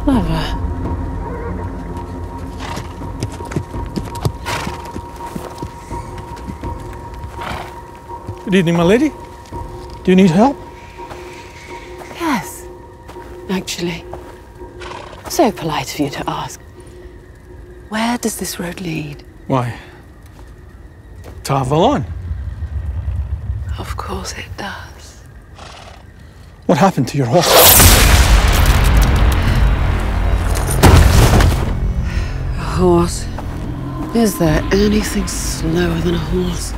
Clever. Good evening, my lady. Do you need help? Yes, actually. So polite of you to ask. Where does this road lead? Why, to Avalon. Of course it does. What happened to your horse? A horse? Is there anything slower than a horse?